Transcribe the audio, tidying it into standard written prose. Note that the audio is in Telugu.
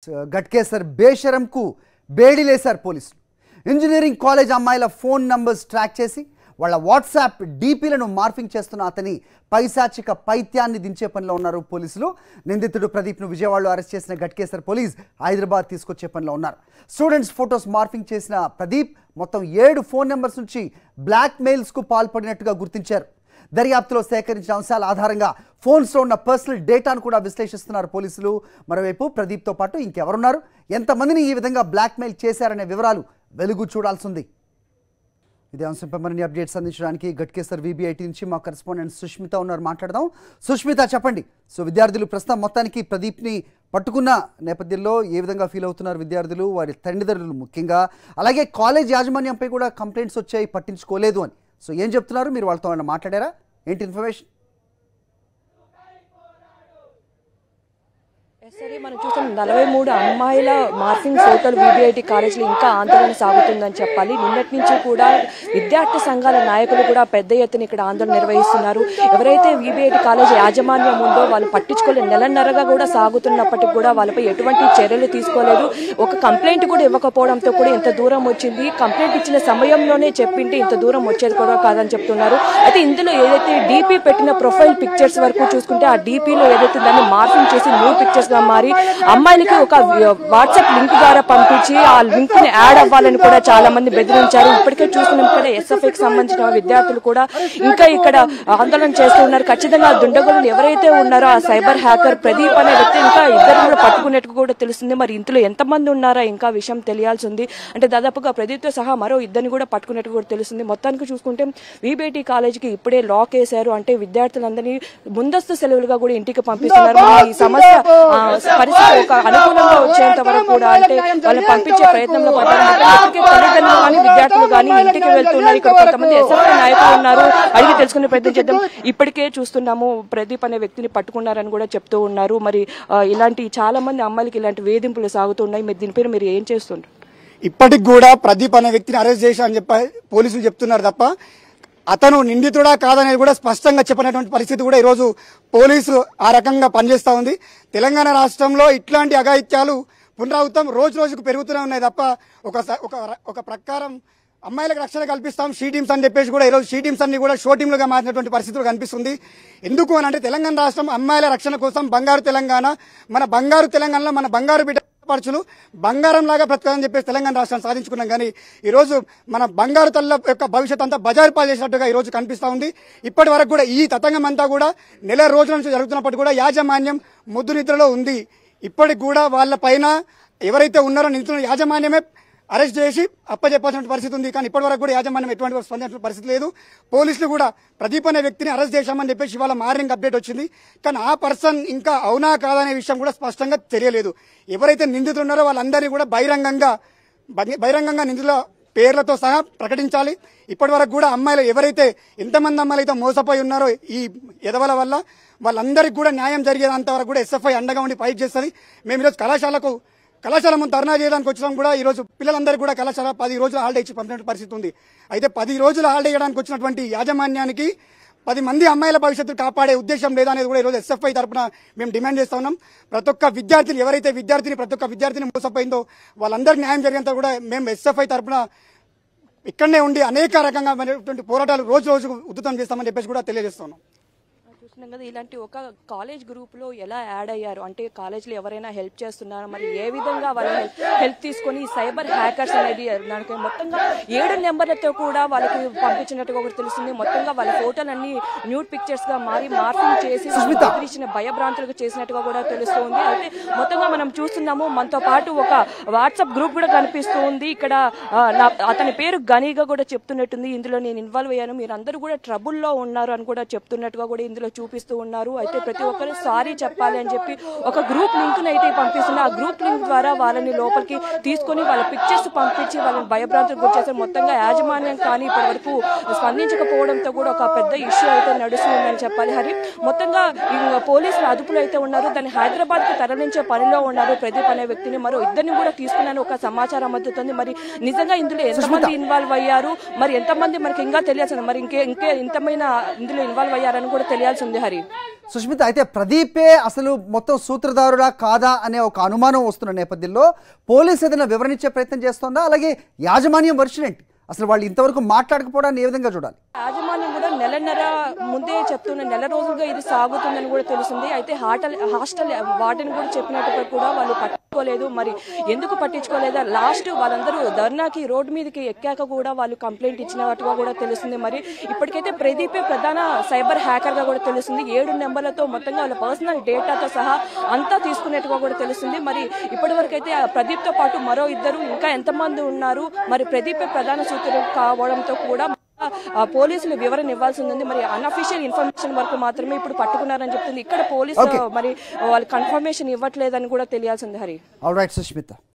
గట్కేసర్ బేషరంకు బేడిలేశారు పోలీసులు. ఇంజనీరింగ్ కాలేజ్ అమ్మాయిల ఫోన్ నంబర్స్ ట్రాక్ చేసి వాళ్ళ వాట్సాప్ డీపీలను మార్ఫింగ్ చేస్తున్న అతని పైశాచిక పైత్యాన్ని దించే పనిలో ఉన్నారు పోలీసులు. నిందితుడు ప్రదీప్ను విజయవాడలో అరెస్ట్ చేసిన గట్కేసర్ పోలీస్ హైదరాబాద్ తీసుకొచ్చే పనిలో ఉన్నారు. స్టూడెంట్స్ ఫొటోస్ మార్ఫింగ్ చేసిన ప్రదీప్ మొత్తం 7 ఫోన్ నెంబర్స్ నుంచి బ్లాక్ మెయిల్స్కు పాల్పడినట్టుగా గుర్తించారు. దర్యాప్తులో సేకరించిన అంశాల ఆధారంగా ఫోన్స్లో ఉన్న పర్సనల్ డేటాను కూడా విశ్లేషిస్తున్నారు పోలీసులు. మరోవైపు ప్రదీప్తో పాటు ఇంకెవరున్నారు, ఎంతమందిని ఈ విధంగా బ్లాక్మెయిల్ చేశారనే వివరాలు వెలుగు చూడాల్సింది. ఇదే అంశంపై మరిన్ని అప్డేట్స్ అందించడానికి గట్కేసర్ VB8 నుంచి మా కరెస్పాండెంట్ సుష్మిత ఉన్నారు. మాట్లాడదాం. సుష్మిత, చెప్పండి. సో విద్యార్థులు ప్రస్తుతం మొత్తానికి ప్రదీప్ని పట్టుకున్న నేపథ్యంలో ఏ విధంగా ఫీల్ అవుతున్నారు విద్యార్థులు, వారి తల్లిదండ్రులు ముఖ్యంగా, అలాగే కాలేజ్ యాజమాన్యంపై కూడా కంప్లైంట్స్ వచ్చాయి, పట్టించుకోలేదు అని. సో ఏం చెప్తున్నారు, మీరు వాళ్ళతో ఏమైనా మాట్లాడారా, ఏంటి ఇన్ఫర్మేషన్? సరే, మనం చూస్తాం 43 అమ్మాయిల మార్ఫింగ్ ఫోటోలు VB8 కాలేజీలో ఇంకా ఆందోళన సాగుతుందని చెప్పాలి. నిన్నటి నుంచి కూడా విద్యార్థి సంఘాల నాయకులు కూడా పెద్ద ఎత్తున ఇక్కడ ఆందోళన నిర్వహిస్తున్నారు. ఎవరైతే VB8 కాలేజీ యాజమాన్యం ఉందో వాళ్ళు పట్టించుకోలేదు. నెలన్నరగా కూడా సాగుతున్నప్పటికీ కూడా వాళ్ళపై ఎటువంటి చర్యలు తీసుకోలేదు. ఒక కంప్లైంట్ కూడా ఇవ్వకపోవడంతో కూడా ఇంత దూరం వచ్చింది. కంప్లైంట్ ఇచ్చిన సమయంలోనే చెప్పింటే ఇంత దూరం వచ్చేది కూడా కాదని చెప్తున్నారు. అయితే ఇందులో ఏదైతే DP పెట్టిన ప్రొఫైల్ పిక్చర్స్ వరకు చూసుకుంటే ఆ DPలో ఏదైతే దాన్ని మార్ఫింగ్ చేసి న్యూ పిక్చర్స్ మారి అమ్మాయిలకి ఒక వాట్సాప్ లింక్ ద్వారా పంపించి ఆ లింక్ ని యాడ్ అవ్వాలని కూడా చాలా మంది బెదిరించారు. ఇప్పటికే చూస్తున్నాం ఇక్కడ SFIకి సంబంధించిన విద్యార్థులు కూడా ఇంకా ఇక్కడ ఆందోళన చేస్తూ ఉన్నారు. ఖచ్చితంగా దుండగులు ఎవరైతే ఉన్నారో ఆ సైబర్ హ్యాకర్ ప్రదీప్ అనే వ్యక్తి ఇంకా ఇద్దరు కూడా పట్టుకున్నట్టు కూడా తెలుస్తుంది. మరి ఇందులో ఎంతమంది ఉన్నారా ఇంకా విషయం తెలియాల్సి ఉంది. అంటే దాదాపుగా ప్రదీప్తో సహా మరో ఇద్దరిని కూడా పట్టుకున్నట్టు కూడా తెలుస్తుంది. మొత్తానికి చూసుకుంటే VB8 కాలేజీకి ఇప్పుడే లాక్ వేశారు. అంటే విద్యార్థులందరినీ ముందస్తు సెలవులుగా కూడా ఇంటికి పంపిస్తున్నారు. ఈ సమస్య పరిస్థితి ఒక అనుకూలంగా వచ్చేంత వరకు కూడా అంటే వాళ్ళు పంపించే ప్రయత్నంలో పడ్డారు. తల్లిదండ్రులు కానీ విద్యార్థులు కానీ ఇంటికి వెళ్తున్నారు. ఇక్కడ కొంతమంది SFI నాయకులు ఉన్నారు, అడిగి తెలుసుకునే ప్రయత్నం చేద్దాం. ఇప్పటికే చూస్తున్నాము ప్రదీప్ అనే వ్యక్తిని పట్టుకున్నారని కూడా చెప్తూ ఉన్నారు. మరి ఇలాంటి చాలా మంది అమ్మాయిలకి ఇలాంటి వేధింపులు సాగుతున్నాయి. మరి దీనిపైన మీరు ఏం చేస్తుంటారు? ఇప్పటికి కూడా ప్రదీప్ అనే వ్యక్తిని అరెస్ట్ చేశారని చెప్పి పోలీసులు చెప్తున్నారు తప్ప అతను నిందితుడా కాదనేది కూడా స్పష్టంగా చెప్పినటువంటి పరిస్థితి కూడా ఈరోజు పోలీసు ఆ రకంగా పనిచేస్తూ ఉంది. తెలంగాణ రాష్ట్రంలో ఇట్లాంటి అఘాయిత్యాలు పునరావృతం రోజు రోజుకు పెరుగుతూనే ఉన్నాయి తప్ప ఒక ప్రకారం అమ్మాయిలకు రక్షణ కల్పిస్తాం షీ టీమ్స్ అని చెప్పేసి కూడా ఈరోజు షీ టీమ్స్ అన్ని కూడా షో టీంలుగా మారినటువంటి పరిస్థితులు కనిపిస్తుంది. ఎందుకు అని అంటే తెలంగాణ రాష్ట్రం అమ్మాయిల రక్షణ కోసం బంగారు తెలంగాణ, మన బంగారు తెలంగాణలో మన బంగారు బిడ్డ పరచులు బంగారం లాగా బ్రతకాలని చెప్పేసి తెలంగాణ రాష్ట్రాన్ని సాధించుకున్నాం. కానీ ఈరోజు మన బంగారు తల్ల యొక్క భవిష్యత్ అంతా బజారు పాలు చేసినట్టుగా ఈరోజు కనిపిస్తూ ఉంది. ఇప్పటి వరకు కూడా ఈ తతంగం అంతా కూడా నెల రోజుల నుంచి జరుగుతున్నప్పటికీ కూడా యాజమాన్యం ముద్దు నిద్రలో ఉంది. ఇప్పటికి కూడా వాళ్ళ పైన ఎవరైతే ఉన్నారో నిందితుల యాజమాన్యమే అరెస్ట్ చేసి అప్పచెప్పాల్సిన పరిస్థితి ఉంది. కానీ ఇప్పటి వరకు కూడా యాజమాన్యం ఎటువంటి స్పందించిన పరిస్థితి లేదు. పోలీసులు కూడా ప్రదీప్ అనే వ్యక్తిని అరెస్ట్ చేశామని చెప్పేసి ఇవాళ మార్నింగ్ అప్డేట్ వచ్చింది. కానీ ఆ పర్సన్ ఇంకా అవునా కాదనే విషయం కూడా స్పష్టంగా తెలియలేదు. ఎవరైతే నిందితులు ఉన్నారో వాళ్ళందరినీ కూడా బహిరంగంగా నిందితుల పేర్లతో సహా ప్రకటించాలి. ఇప్పటి వరకు కూడా అమ్మాయిలు ఎవరైతే ఎంతమంది అమ్మాయిలు అయితే మోసపోయి ఉన్నారో ఈ ఎదవల వల్ల వాళ్ళందరికీ కూడా న్యాయం జరిగేంత వరకు కూడా SFI అండగా ఉండి ఫైట్ చేస్తుంది. మేము ఈరోజు కళాశాల ముందు ధర్నా చేయడానికి వచ్చినాం కూడా. ఈ రోజు పిల్లలందరికీ కూడా కళాశాల 10 రోజుల హాలిడే ఇచ్చి పంపిన పరిస్థితి ఉంది. అయితే 10 రోజుల హాలిడే ఇవ్వడానికి వచ్చినటువంటి యాజమాన్యానికి 10 మంది అమ్మాయిల భవిష్యత్తు కాపాడే ఉద్దేశం లేదనేది కూడా ఈరోజు SFI తరఫున మేము డిమాండ్ చేస్తా ఉన్నాం. ప్రతి ఒక్క విద్యార్థిని ఎవరైతే ప్రతి ఒక్క విద్యార్థిని మోసపోయిందో వాళ్ళందరికీ న్యాయం జరిగేంత కూడా మేము SFI తరఫున ఇక్కడనే ఉండి అనేక రకంగా పోరాటాలు రోజు రోజుకు ఉధృతం చేస్తామని చెప్పేసి కూడా తెలియజేస్తున్నాం. చూస్తున్నాం కదా, ఇలాంటి ఒక కాలేజ్ గ్రూప్ లో ఎలా యాడ్ అయ్యారు అంటే కాలేజ్ లో ఎవరైనా హెల్ప్ చేస్తున్నారా, మరి ఏ విధంగా వాళ్ళ హెల్ప్ తీసుకొని సైబర్ హ్యాకర్స్ అనేది దానికి మొత్తంగా 7 నెంబర్లతో కూడా వాళ్ళకి పంపించినట్టుగా ఒకటి తెలుస్తుంది. మొత్తంగా వాళ్ళ ఫోటోలన్నీ న్యూడ్ పిక్చర్స్ గా మార్ఫింగ్ చేసి బెదిరించిన భయభ్రాంతులకు చేసినట్టుగా కూడా తెలుస్తుంది. అయితే మొత్తంగా మనం చూస్తున్నాము, మనతో పాటు ఒక వాట్సాప్ గ్రూప్ కూడా కనిపిస్తూ ఉంది. ఇక్కడ అతని పేరు గనీగా కూడా చెప్తున్నట్టుంది. ఇందులో నేను ఇన్వాల్వ్ అయ్యాను, మీరు అందరూ కూడా ట్రబుల్లో ఉన్నారు అని కూడా చెప్తున్నట్టుగా కూడా ఇందులో చూపిస్తూ ఉన్నారు. అయితే ప్రతి ఒక్కరు సారీ చెప్పాలి అని చెప్పి ఒక గ్రూప్ లింక్ అయితే పంపిస్తున్నారు. ఆ గ్రూప్ లింక్ ద్వారా వాళ్ళని లోపలికి తీసుకొని వాళ్ళ పిక్చర్స్ పంపించి వాళ్ళని భయభ్రాంతులకు గురి చేశారు. మొత్తంగా యాజమాన్యం కానీ ఇప్పటి వరకు స్పందించకపోవడంతో కూడా ఒక పెద్ద ఇష్యూ అయితే నడుస్తుందని చెప్పాలి. హరి, మొత్తంగా పోలీసులు అదుపులో అయితే ఉన్నారు. దాన్ని హైదరాబాద్ కు తరలించే పనిలో ఉన్నారు ప్రదీప్ అనే వ్యక్తిని. మరో ఇద్దరిని కూడా తీసుకున్నాను ఒక సమాచారం అందుతుంది. మరి నిజంగా ఇందులో ఎంతమంది ఇన్వాల్వ్ అయ్యారు, మరి ఎంతమంది మనకి ఇంకా తెలియాల్సింది, మరి ఇంకే ఇంతమైన ఇందులో ఇన్వాల్వ్ అయ్యారని కూడా తెలియాల్సింది. తెలియాల్సింది హరి. సుష్మిత, అయితే ప్రదీపే అసలు మొత్తం సూత్రధారుడా కాదా అనే ఒక అనుమానం వస్తున్న నేపథ్యంలో పోలీసు ఏదైనా వివరణ ఇచ్చే ప్రయత్నం చేస్తోందా? అలాగే యాజమాన్యం వర్షన్ ఏంటి? అసలు వాళ్ళు ఇంతవరకు మాట్లాడకపోవడాన్ని ఏ విధంగా చూడాలి? యాజమాన్యం కూడా నెలన్నర ముందే చెప్తున్న, నెల రోజులుగా ఇది సాగుతుందని కూడా తెలిసింది. అయితే హాస్టల్ వార్డెన్ కూడా చెప్పినప్పటికీ కూడా వాళ్ళు పట్టించుకోలేదు. మరి ఎందుకు పట్టించుకోలేదా? లాస్ట్ వాళ్ళందరూ ధర్నాకి రోడ్డు మీదకి ఎక్కాక కూడా వాళ్ళు కంప్లైంట్ ఇచ్చినట్టుగా కూడా తెలుస్తుంది. మరి ఇప్పటికైతే ప్రదీపే ప్రధాన సైబర్ హ్యాకర్ గా కూడా తెలుస్తుంది. 7 నెంబర్లతో మొత్తంగా వాళ్ళ పర్సనల్ డేటాతో సహా అంతా తీసుకున్నట్టుగా కూడా తెలుస్తుంది. మరి ఇప్పటి వరకు అయితే ప్రదీప్ తో పాటు మరో ఇద్దరు ఇంకా ఎంతమంది ఉన్నారు, మరి ప్రదీపే ప్రధాన సూత్రుడు కావడంతో కూడా పోలీసులు వివరణ ఇవ్వాల్సి ఉంది. మరి అన్అఫీషియల్ ఇన్ఫర్మేషన్ వరకు మాత్రమే ఇప్పుడు పట్టుకున్నారని చెప్తుంది. ఇక్కడ పోలీసులు మరి వాళ్ళు కన్ఫర్మేషన్ ఇవ్వట్లేదని కూడా తెలియాల్సింది హరి. All right Sushmita.